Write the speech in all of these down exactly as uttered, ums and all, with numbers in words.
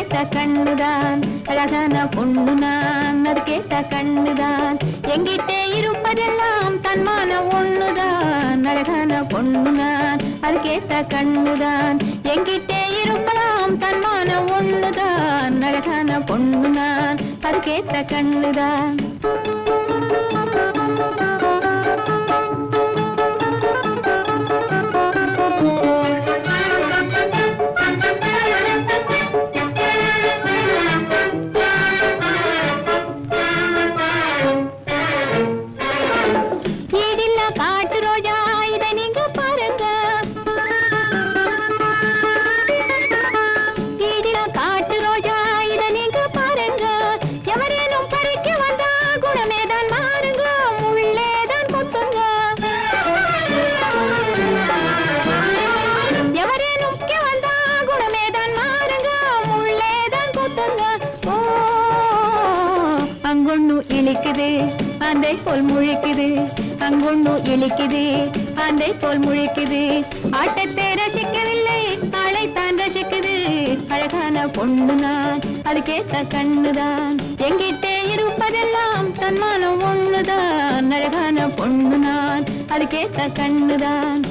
அதுக்கேத்த கண்ணுதான் அழகான பொண்ணு நான் அதுக்கேத்த கண்ணுதான் எங்கிட்டே இருப்பதெல்லாம் தன்மான ஒண்ணுதான் அழகான பொண்ணு நான் அதுக்கேத்த கண்ணுதான் எங்கிட்டே இருப்பலாம் தன்மான ஒண்ணுதான் அழகான பொண்ணு நான் அதுக்கேத்த கண்ணுதான் ஆந்தை போல் முழிக்குது அங்கொண்டு இழிக்குது ஆந்தை போல் முழிக்குது ஆட்டத்தை ரசிக்கவில்லை ஆளைத்தான் ரசிக்குது அழகான பொண்ணு நான் அதுக்கேத்த கண்ணுதான் எங்கிட்டே இருப்பதெல்லாம் தன்மானம் ஒண்ணுதான் அழகான பொண்ணு நான் அதுக்கேத்த கண்ணுதான்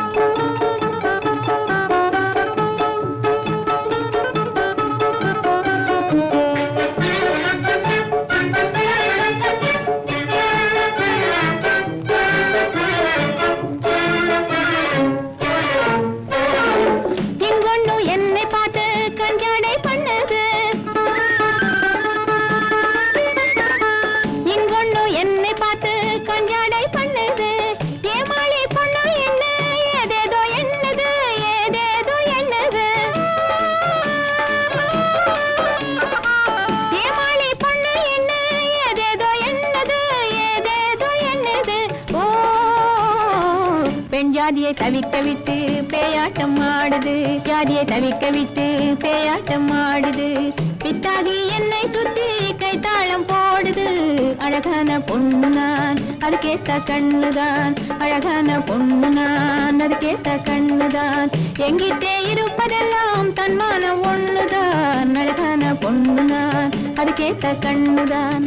ஜாதியை தவிக்க விட்டு பேயாட்டம் ஆடுது ஜாதியை தவிக்க விட்டு பேயாட்டம் ஆடுது பித்தாகி என்னை சுத்தி கைத்தாளம் போடுது அழகான பொண்ணு நான் அதுக்கேத்த கண்ணுதான் அழகான பொண்ணு நான் அதுக்கேத்த கண்ணுதான் எங்கிட்டே இருப்பதெல்லாம் தன்மானம் ஒண்ணுதான் அழகான பொண்ணு நான் அதுக்கேத்த கண்ணுதான்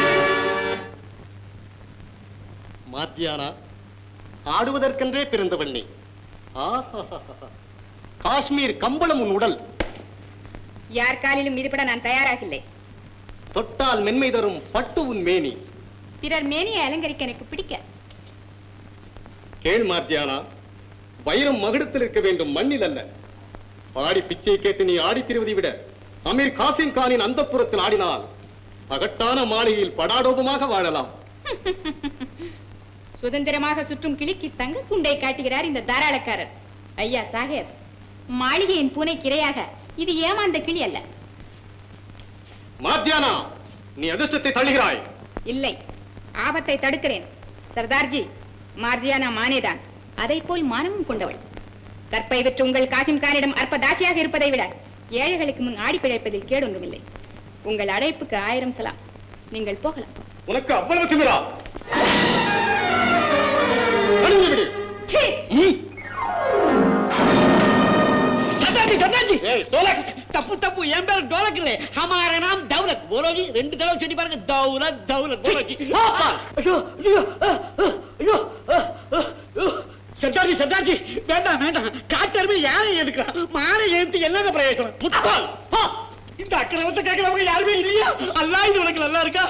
மாத்தியானா ஆடுவதற்கென்றே பிறந்தவள் நீ காஷ்மீர் கம்பளம் உன் உடல் யார் காலிலும் மீதுபட நான் தயாராகில்லை தொட்டால் மென்மை தரும் பட்டு உன் மேனி பிறர் மேனியை அலங்கரிக்க எனக்கு பிடிக்க கேள் மாத்தியானா வைரம் மகுடத்தில் இருக்க வேண்டும் மண்ணில் அல்ல பாடி பிச்சை கேட்டு நீ ஆடி திருவதை விட அமீர் காசிம் கானின் அந்தப்புறத்தில் ஆடினால் பகட்டான மாளிகையில் படாடோபமாக வாழலாம் சுதந்திரமாக சுற்றும் கிளிக்கு தங்க குண்டை காட்டுகிறார் இந்த தாராளக்காரர் ஐயா சாஹேப் மாளிகையின் பூனை கிரையாக இது ஏமாந்த கிளி அல்ல மாத்தியானா நீ அதிர்ஷ்டத்தை தள்ளுகிறாய் இல்லை ஆபத்தை தடுக்கிறேன் சர்தார்ஜி மார்ஜியானா மானேதான் அதை போல் மானமும் கொண்டவள் கற்பை விற்று உங்கள் காசிம் கானிடம் அற்ப தாசியாக இருப்பதை விட ஏழைகளுக்கு முன் ஆடி பிழைப்பதில் கேடொன்றுமில்லை உங்கள் அழைப்புக்கு ஆயிரம் சலாம் நீங்கள் போகலாம் உனக்கு அவ்வளவு திமிரா தப்பு தப்பு என் பேர் டோலக் இல்லை ஹமாரா நாம் தௌலத் போலோஜி ரெண்டு தடவை சொல்லி பாருங்க தௌலத் தௌலத் போலோஜி சர்தார்ஜி சர்தார்ஜி வேண்டாம் வேண்டாம் காட்டருமே யாரை எடுக்கலாம் மானை எடுத்து என்னங்க பிரயோஜனம் முட்டாள் இந்த அக்கிரமத்தை கேட்கிறவங்க யாருமே இல்லையா அல்லா இது உனக்கு நல்லா இருக்கா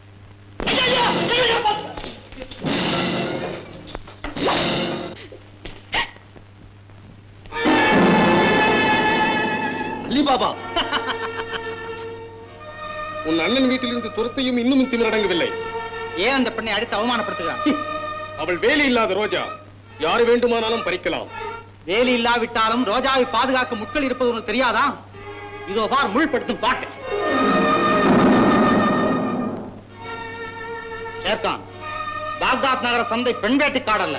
அலிபாபா உன் அண்ணன் வீட்டிலிருந்து துரத்தையும் இன்னும் திமிரடங்கவில்லை ஏன் அந்த பெண்ணை அடித்து அவமானப்படுத்துகிறான் அவள் வேலி இல்லாத ரோஜா யாரு வேண்டுமானாலும் பறிக்கலாம் வேலி இல்லாவிட்டாலும் ரோஜாவை பாதுகாக்க முட்கள் இருப்பது உனக்கு தெரியாதா இதோ பார் முள்படுத்தும் பாட்டு ஷேர்கான் பாக்தாத் நகர சந்தை பெண் வேட்டைக்காடல்ல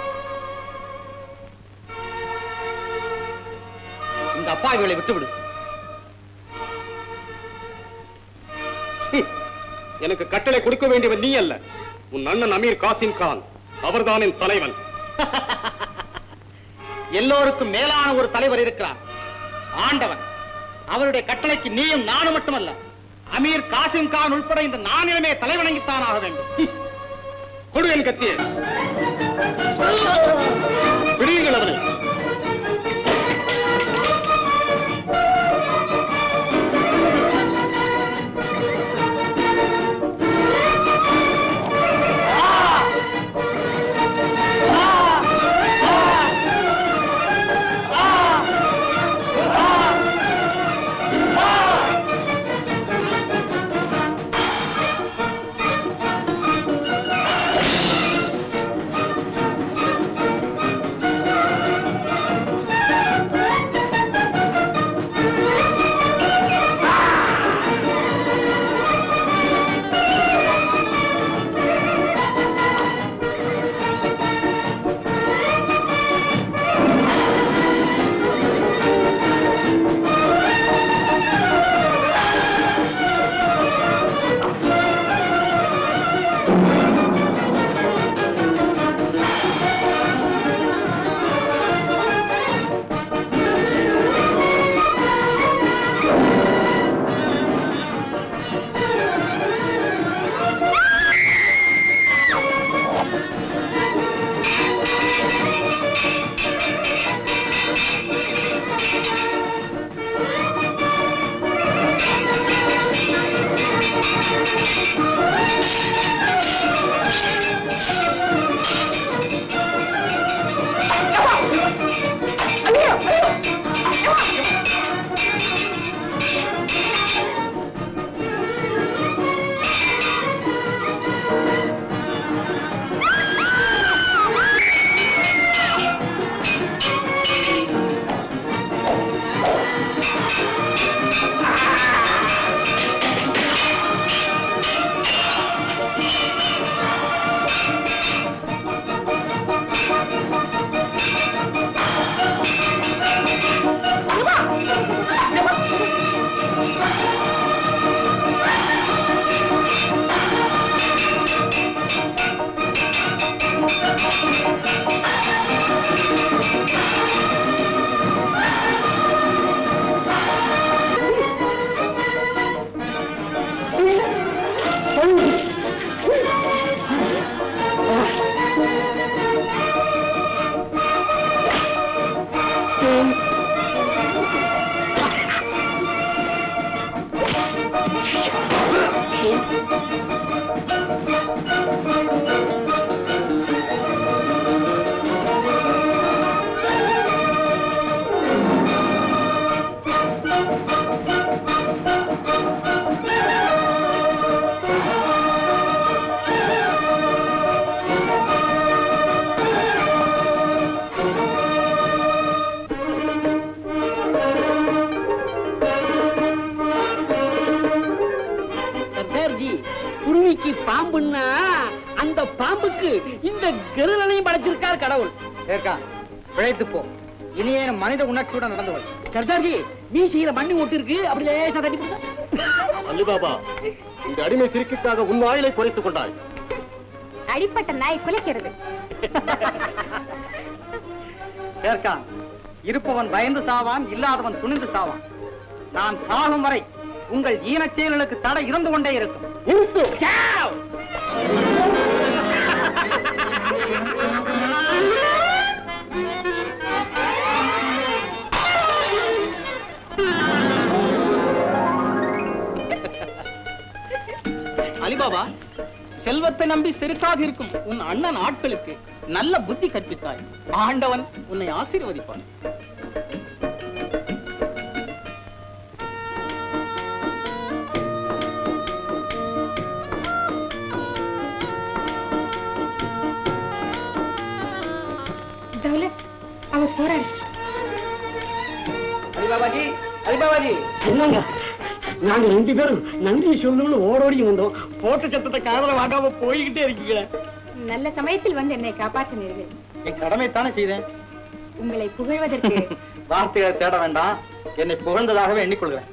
இந்த அப்பாவிகளை விட்டுவிடு எனக்கு கட்டளை கொடுக்க வேண்டியவன் நீ அல்ல உன் அண்ணன் அமீர் காசிம் கான் அவர்தான் என் தலைவன் எல்லோருக்கும் மேலான ஒரு தலைவர் இருக்கிறார் ஆண்டவன் அவருடைய கட்டளைக்கு நீயும் நானும் மட்டுமல்ல, அமீர் காசிம் கான் உட்பட இந்த நானிலமே தலைவணங்கித்தான் ஆக வேண்டும். கொடு என் கத்தியை. பிடியுங்கள் அவனை. பாம்புன்னா அந்த பாம்புக்கு இந்த கருணையும் படைச்சிருக்கார் கடவுள். பிழைத்து போ, இனியே மனித உணர்ச்சியுடன் நடந்தவள். சர்தார்ஜி, மீசையில மண்ணி ஒட்டு இருக்கு, அப்படி லேசா தட்டி போட்டா. அலிபாபா, இந்த அடிமை சிரிக்குக்காக உன் ஆயுளை குறைத்துக் கொண்டாய். அடிப்பட்ட நாய் குலைக்கிறது. சேர்க்கான், இருப்பவன் பயந்து சாவான், இல்லாதவன் துணிந்து சாவான். நான் சாகும் வரை உங்கள் ஈனச் செயல்களுக்கு தடை இருந்து கொண்டே இருக்கும். அலிபாபா, செல்வத்தை நம்பி செருக்காக இருக்கும் உன் அண்ணன் ஆட்களுக்கு நல்ல புத்தி கற்பித்தாய். ஆண்டவன் உன்னை ஆசீர்வதிப்பான். அவர் போறாரு. அலிபாபாஜி, அலிபாபாஜி, என்னங்க நாங்க ரெண்டு பேரும் நன்றி சொல்லணும்னு ஓடோடி வந்தோம். போட்ட சத்தத்தை காதல வாங்காம போய்கிட்டே இருக்கீங்க. நல்ல சமயத்தில் வந்து என்னை காப்பாற்றினீர்கள். என் கடமை தானே செய்தேன். உங்களை புகழ்வதற்கு வார்த்தைகளை தேட வேண்டாம், என்னை புகழ்ந்ததாகவே எண்ணிக்கொள்கிறேன்.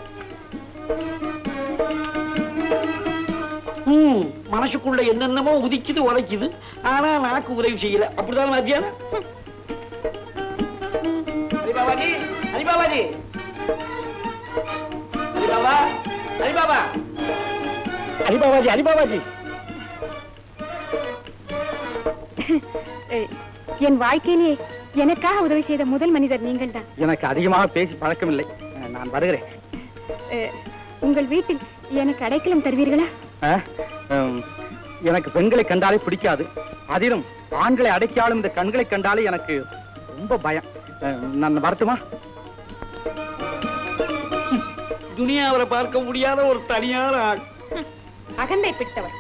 மனசுக்குள்ள என்னென்னமோ உதிக்குது உரைக்குது, ஆனா நாக்கு உதவி செய்யல. அப்படிதான் மத்தியான அலிபாபாஜி, அலிபாபாஜி, அலிபாபா, அலிபாபா, அலிபாபாஜி, அலிபாபாஜி. என் வாழ்க்கையிலேயே எனக்காக உதவி செய்த முதல் மனிதர் நீங்கள் தான். எனக்கு அதிகமாக பேசி பழக்கமில்லை, நான் வருகிறேன். உங்கள் வீட்டில் எனக்கு அடைக்கலம் தருவீர்களா? எனக்கு பெண்களை கண்டாலே பிடிக்காது, அதிலும் ஆண்களை அடைக்காலும் இந்த கண்களை கண்டாலே எனக்கு ரொம்ப பயம். நான் வரட்டுமா? துனியாவரை பார்க்க முடியாத ஒரு தனியார் ஆள். அகந்தை பிடித்தவர்.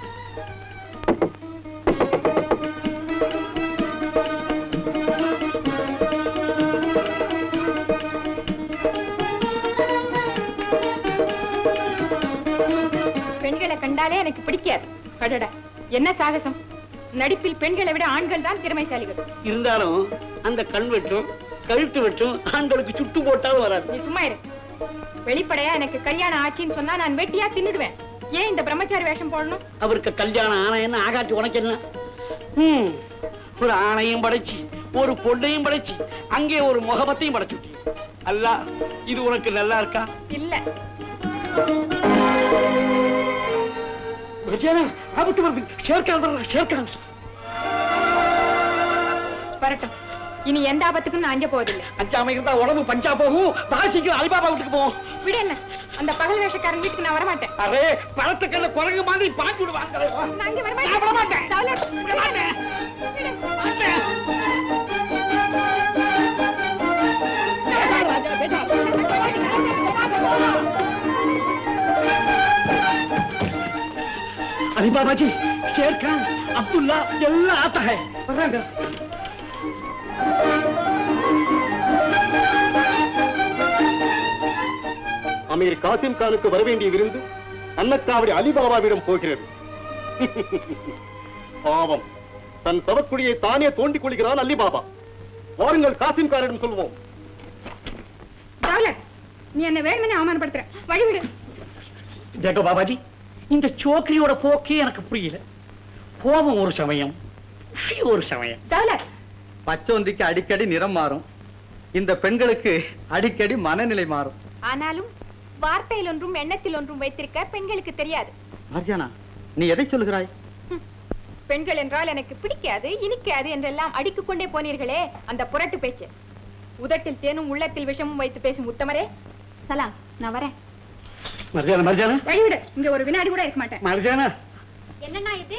பெண்களை கண்டாலே எனக்கு பிடிக்காது. அடடா, என்ன சாகசம்! நடிப்பில் பெண்களை விட ஆண்கள் தான் திறமைசாலிகள். இருந்தாலும் அந்த கண் வெட்டும் கழுத்து வெட்டும் ஆண்களுக்கு சுட்டு போட்டாலும் வராது. நீ சும்மா இரு. வெளிப்படையா எனக்கு கல்யாணம் ஆச்சின்னு சொன்னா நான் வெட்டியா தின்னுடுவேன். ஏன் இந்த பிரம்மச்சாரி வேஷம் போடணும்? அவருக்கு கல்யாணம் ஆனா என்ன, ஆகாட்டி உனக்கு என்ன? ஒரு ஆணையும் படைச்சு ஒரு பொண்ணையும் படைச்சு அங்கே ஒரு முகமத்தையும் படைச்சுட்டி. அல்ல, இது உனக்கு நல்லா இருக்கா? இல்ல. ஆபத்து வருது. சேர்க்கான் சேர்க்கான் வரட்டும். இனி எந்த ஆபத்துக்கும் நான் அஞ்ச போவதில்லை. அஞ்சாம இருந்தா உடம்பு பஞ்சா போகும். தாசிக்கும் அலிபாபா வீட்டுக்கு போவோம். விட என்ன, அந்த பகல் வேஷக்காரன் வீட்டுக்கு நான் வரமாட்டேன். அரே, பழத்துக்கல்ல குரங்கு மாதிரி பாட்டி விடுவாங்க. நான் இங்க வரமாட்டேன். अलीबाबा जी, शेर खान, अब्दुल्ला, एल्ला आता है. அமீர் காசிம் கானுக்கு வரவேண்டிய விருந்து அன்னக்காவடி அலிபாபாவிடம் போகிறது. பாவம், தன் சவக்குடியை தானே தோண்டிக் கொள்கிறான் அலிபாபா. வாருங்கள், காசிம் கானிடம் சொல்வோம். நீ என்ன வேணும்னு அவமானப்படுத்துற, வழிவிடு. देखो बाबा जी, இந்த சோக்கரியோட போக்கே எனக்கு புரியல. கோபம் ஒரு சமயம், ஒரு சமயம். பச்சோந்திக்கு அடிக்கடி நிறம் மாறும், இந்த பெண்களுக்கு அடிக்கடி மனநிலை மாறும். ஆனாலும் வார்த்தையில் ஒன்றும் எண்ணத்தில் ஒன்றும் வைத்திருக்க பெண்களுக்கு தெரியாது. மார்ஜானா, நீ எதை சொல்கிறாய்? பெண்கள் என்றால் எனக்கு பிடிக்காது, இனிக்காது என்றெல்லாம் அடித்துக் கொண்டே போனீர்களே, அந்த புரட்டு பேச்சு. உதட்டில் தேனும் உள்ளத்தில் விஷமும் வைத்து பேசும் உத்தமரே, சலாம், நான் வரேன். மர்ஜானா, மர்ஜானா, வழிவிடு. இங்க ஒரு வினாடி கூட இருக்க மாட்டேன். மர்ஜானா, என்னன்னா இது?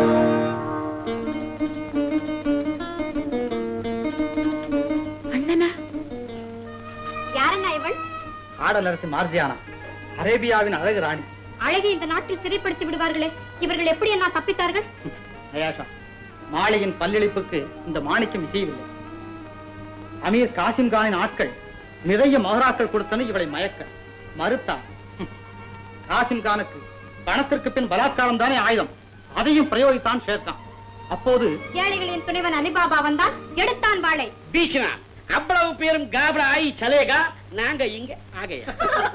அண்ணனா? யாரண்ணா இவள்? ஆடலரசி மார்ஜியானா, அரேபியாவின் அழகு ராணி. அழகை இந்த நாட்டில் சிறைப்படுத்தி விடுவார்களே, இவர்கள் எப்படி என்ன தப்பித்தார்கள்? அயாஷா, மாளிகையின் பல்லிழிப்புக்கு இந்த மாணிக்கம் இசையவில்லை. அமீர் காசிம் கானின் ஆட்கள் நிறைய மகராக்கள் கொடுத்தன இவளை மயக்க மறுத்தார். காசிம் கானுக்கு பணத்திற்கு பின் பலாத்காரம் தானே ஆயுதம், அதையும் பிரயோகித்தான் சேர்த்தான். அப்போது ஏழைகளின் துணைவன் அலிபாபா வந்தான், எடுத்தான் வாளை. பீஷ்மா, அவ்வளவு பேரும் காபரா ஆயி சலேகா, நாங்க இங்க ஆகையா.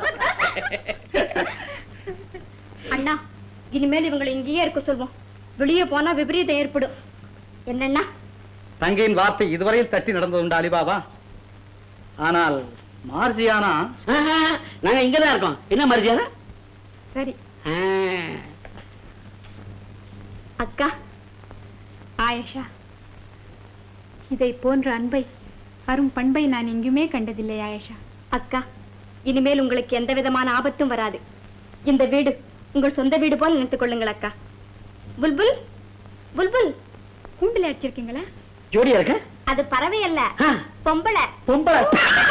அண்ணா, இனிமேல் இவங்களை இங்கேயே இருக்க சொல்வோம். வெளியே போனா விபரீதம் ஏற்படும். என்னன்னா? தங்கையின் வார்த்தை இதுவரையில் தட்டி நடந்ததுண்டா அலிபாபா? ஆனால் மார்ஜியானா, நாங்க இங்கதான் இருக்கோம். என்ன மார்ஜியானா? சரி அக்கா, ஆயஷா, இதை போன்ற அன்பை, அரும் பண்பை நான் எங்குமே கண்டதில்லை ஆயஷா. அக்கா, இனிமேல் உங்களுக்கு எந்த விதமான ஆபத்தும் வராது. இந்த வீடு உங்கள் சொந்த வீடு போல் நினைத்துக் கொள்ளுங்கள் அக்கா. புல்புல், புல்புல், கூண்டில் அடிச்சிருக்கீங்களா? ஜோடியா இருக்க? அது பறவை அல்ல, பொம்பளை. பொம்பளை?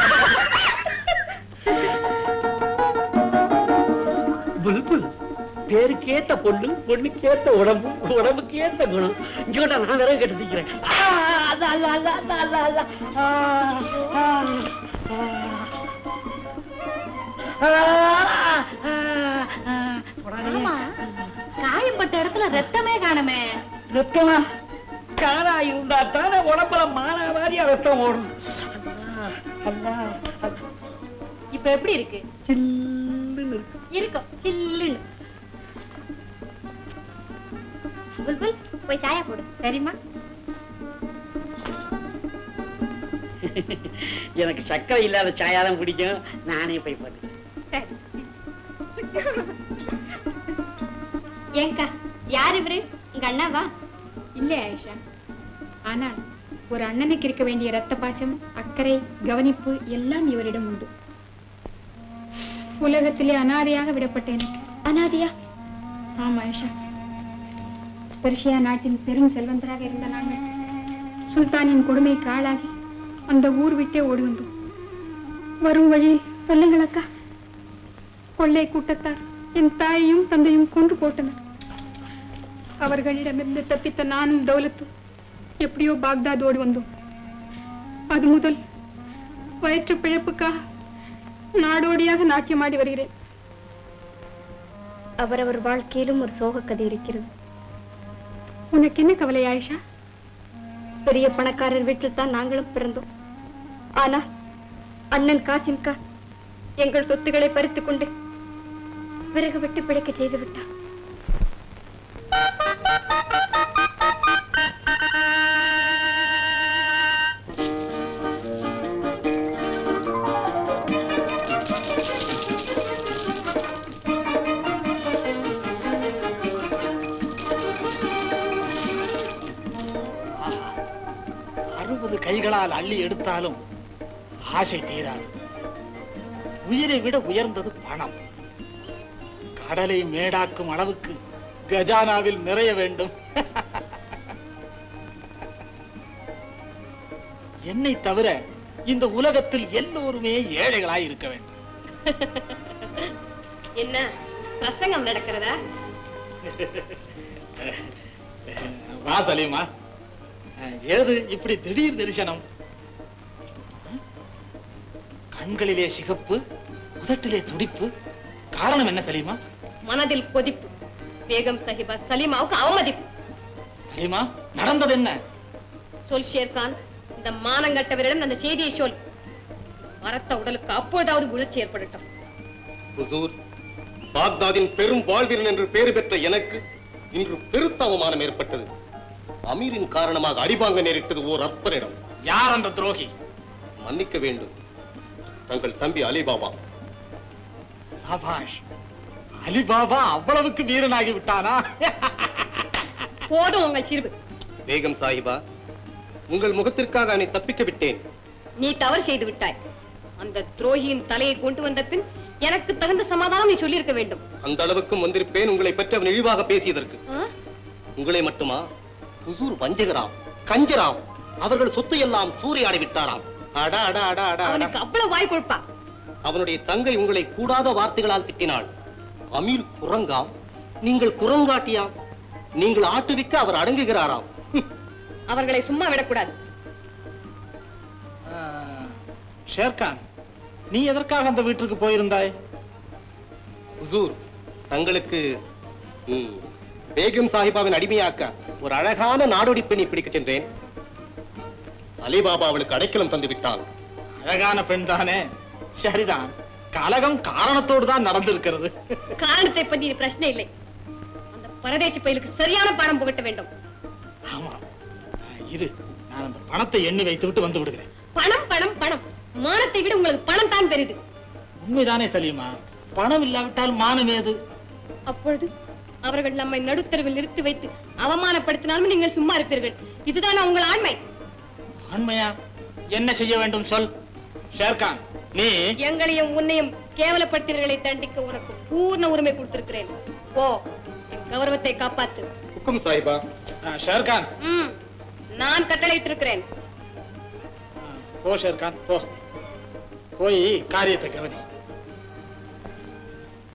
புல்புல் பேருக்கு ஏத்த பொண்ணு, பொண்ணுக்கு ஏத்த உடம்பு, உடம்புக்கு ஏத்த குணம். இங்கோட நான் வேற கெடுத்துக்கிறேன். காயம்பட்ட இடத்துல ரத்தமே காணுமே. ரத்தமா? காணா இருந்தா தானே உடம்புல மானாவாரியா ரத்தம் ஓடும். இப்ப எப்படி இருக்கு? சில்லுன்னு இருக்கு. இருக்கும், சில்லுன்னு. புல்புல், போய் சாயா போடு. சரிம்மா. எனக்கு சக்கரை இல்லாத சாயாதான் பிடிக்கும். நானே போய் போட்டேன். ஏங்கா யார் இவரு? உங்க அண்ணாவா? இல்லை ஆயிஷா, ஆனால் ஒரு அண்ணனுக்கு இருக்க வேண்டிய ரத்த பாசம், அக்கறை, கவனிப்பு எல்லாம் இவரிடம் உண்டு. உலகத்திலே அனாதையாக விடப்பட்ட எனக்கு. அனாதையா? ஆமா ஆயிஷா, பெர்ஷியா நாட்டின் பெரும் செல்வந்தராக இருந்த நாங்கள் சுல்தானின் கொடுமைக்கு ஆளாகி அந்த ஊர் விட்டே ஓடி வந்தோம். வரும் வழியில் சொல்லுங்கள் அக்கா, கொள்ளை கூட்டத்தார் என் தாயையும் தந்தையும் கொன்று போட்டனர். அவர்களிடமிருந்து தப்பித்த நானும் தௌலத்தும் எப்படியோ பாக்தாத் ஓடி வந்தோம். அது முதல் வயிற்று பிழைப்புக்காக நாடோடியாக நாட்டியமாடி வருகிறேன். அவரவர் வாழ்க்கையிலும் ஒரு சோக கதை இருக்கிறது. உனக்கு என்ன கவலை ஆயிஷா? பெரிய பணக்காரர் வீட்டில் தான் நாங்களும் பிறந்தோம். ஆனால் அண்ணன் காசிம் கான் எங்கள் சொத்துக்களை பறித்துக் கொண்டு விறகு விட்டு பிழைக்க செய்து விட்டார். அறுபது கைகளால் அள்ளி எடுத்தாலும் ஆசை தீராது. உயிரை விட உயர்ந்தது பணம். கடலை மேடாக்கும் அளவுக்கு கஜானாவில் நிறைய வேண்டும். என்னை தவிர இந்த உலகத்தில் எல்லோருமே ஏழைகளாய் இருக்க வேண்டும். என்ன பிரசங்கம் நடக்கிறதா? வா சலீமா, ஏது இப்படி திடீர் தரிசனம்? கண்களிலே சிகப்பு, உதட்டிலே துடிப்பு, காரணம் என்ன சலீமா? மனதில் கொதிப்பு. பேகம் சாஹிபா சலீமாவுக்கு அவமதிப்பு. சலீமா, நடந்தது என்ன? சொல் ஷேர்கான், இந்த மானங்கட்டவரிடம் அந்த செய்தியை சொல். மரத்த உடலுக்கு அப்பொழுதாவது உணர்ச்சி ஏற்படட்டும். ஹுசூர், பாக்தாதின் பெரும் வாழ்வீரன் என்று பெயர் பெற்ற எனக்கு இன்று பெருத்த அவமானம் ஏற்பட்டது. அமீரின் காரணமாக அடிவாங்க நேரிட்டது ஓர் அற்பனிடம். யார் அந்த துரோகி? மன்னிக்க வேண்டும், தங்கள் தம்பி அலிபாபா. சபாஷ், அலிபாபா அவ்வளவுக்கு வீரனாகி விட்டானா? போதும் உங்கள் சிறுவு. பேகம் சாஹிபா, உங்கள் முகத்திற்காக என்னை தப்பிக்க விட்டேன். நீ தவறு செய்து விட்டாய். அந்த துரோகியின் தலையை கொண்டு வந்த பின் எனக்கு தகுந்த சமாதானம் நீ சொல்லியிருக்க வேண்டும். அந்த அளவுக்கும் வந்திருப்பேன் உங்களை பற்றி அவன் இழிவாக பேசியதற்கு. உங்களை மட்டுமா, ஹுசூர் வஞ்சகராம், கஞ்சராம், அவர்கள் சொத்து எல்லாம் சூறையாடி விட்டாராம். அடா அடா அடா அடா. அவனுக்கு அவ்வளவு வாய் கொடுப்பா. அவனுடைய தங்கை உங்களை கூடாத வார்த்தைகளால் திட்டினாள். அமீர் குரங்காம், நீங்கள் குரங்காட்டியாம். நீங்கள் ஆட்டுவிக்க அவர் அடங்குகிறாராம். அவர்களை சும்மா விடக்கூடாது. ஷேர்கான், நீ எதற்காக அந்த வீட்டிற்கு போயிருந்தாய்? ஹுசூர், தங்களுக்கு பேகம் சாஹிபாவின் அடிமையாக்க ஒரு அழகான நாடோடி பெண்ணை பிடிக்க சென்றேன். அலிபாபா அவளுக்கு அடைக்கலம் தந்து விட்டான். அழகான பெண் தானே? சரிதான், கலகம் காரணத்தோடு தான் நடந்திருக்கிறது. காரணத்தை பத்தி பிரச்சனை இல்லை. அந்த பரதேசி பயிலுக்கு சரியான பாடம் புகட்ட வேண்டும். ஆமா, இரு, நான் அந்த பணத்தை எண்ணி வைத்து விட்டு வந்து விடுகிறேன். பணம் பணம் பணம், மானத்தை விட உங்களுக்கு பணம் தான் பெரிது. உண்மைதானே சலீமா? பணம் இல்லாவிட்டால் மானம் ஏது? அப்பொழுது அவர்கள் நம்மை நடுத்தருவில் நிறுத்தி வைத்து அவமானப்படுத்தினாலும் நீங்கள் சும்மா இருப்பீர்கள். இதுதான் உங்கள் ஆண்மை. ஆண்மையா? என்ன செய்ய வேண்டும் சொல். ஷேர்கான், நீ எங்களையும் உன்னையும் கேவலப்படுத்தினர்களை தண்டிக்க உனக்கு பூர்ண உரிமை கொடுத்திருக்கிறேன். போ, என் கௌரவத்தை காப்பாத்து. ஹுக்கும் சாஹிபா. ஷேர்கான், நான் கட்டளையிட்டிருக்கிறேன். போ ஷேர்கான், போ. போய் காரியத்தை கவனி.